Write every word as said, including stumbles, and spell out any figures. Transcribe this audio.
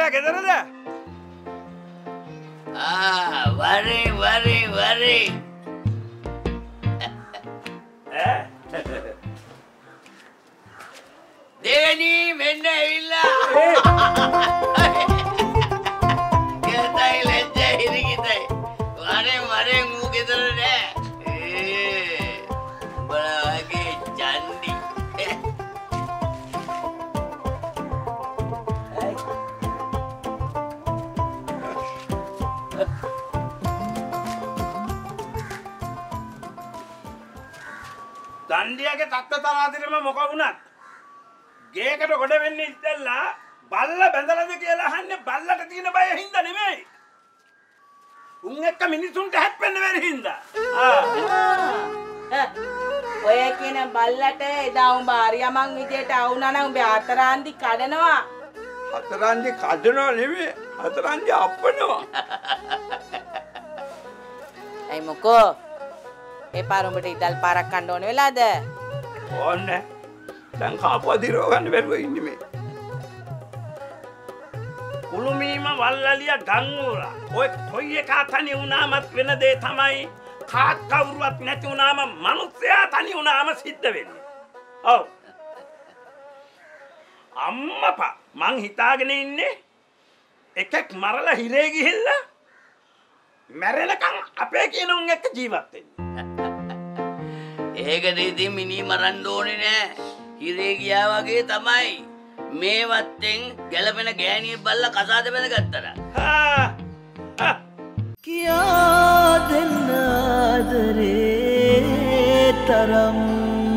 නන්දියා ගෙදරද? ආ වරේ වරේ වරේ. ඈ දෙවෙනි මෙන්න ඇවිල්ලා. කේතයි ලැජ්ජා හිරිකිතයි. වරේ වරේ මූ ගෙදර නෑ. ඒ බලවගේ චන්දි. නන්දියාගේ තත්ත්ව තරාතිරම මොක වුණත් ගේකට ගොඩ වෙන්නේ ඉස්සෙල්ලා බල්ල බැඳලාද කියලා අහන්නේ බල්ලට තියෙන බය හින්දා නෙමෙයි. උන් එක්ක මිනිසුන්ට හැප්පෙන්න බැරි හින්දා. ආ. ඔය කියන බල්ලට එදා උඹ ආරියමං විදියට ආවුනා නම් උඹ අතරාන්දි කඩනවා. අතරාන්දි කඩනවා නෙමෙයි. අතරාන්දි අප්පනවා. ඇයි මොකෝ? ඒ පාර උඹට ඉදල් පාරක් කන්න ඕන වෙලාද? ඕන්නේ. දැන් කාපුවා දිරව ගන්න බැරුව ඉන්නේ මේ. කුළුමීම වල්ලලිය ගංගුරා. ඔය කොයි එක තනි වුණාමත් වෙන දේ තමයි කාත් කවුරුවත් නැති වුණාම මිනිස්සයා තනි වුණාම සිද්ධ වෙන්නේ. ඔව්. අම්මපා මං හිතාගෙන ඉන්නේ එකෙක් මරලා හිරේ ගිහිල්ලා මැරෙනකන් අපේ කියන උන් එක්ක ජීවත් වෙන්න. ඒකට ඉතින් මිනි මරන්න ඕනේ නෑ. හිරේ ගියා වගේ තමයි. මේ වත්තෙන් ගැලපෙන ගෑණිය බල්ලා කසාද බැඳගත්තා. ආ කියා දෙන්න ආදරේ තරම්